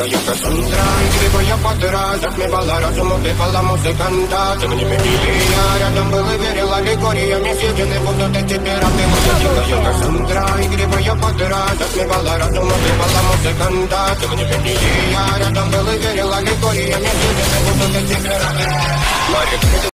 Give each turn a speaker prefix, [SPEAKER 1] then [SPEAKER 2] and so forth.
[SPEAKER 1] дикая Кассандра, игривая подра, затмевала разум, убивала музыканта. Тем не менее я рядом был и верил аллегориями, съедены будут эти пираты. Моя дикая Кассандра, игривая подра, затмевала разум, убивала музыканта. Тем не менее я рядом был и верил аллегориями, съедены будут эти пираты.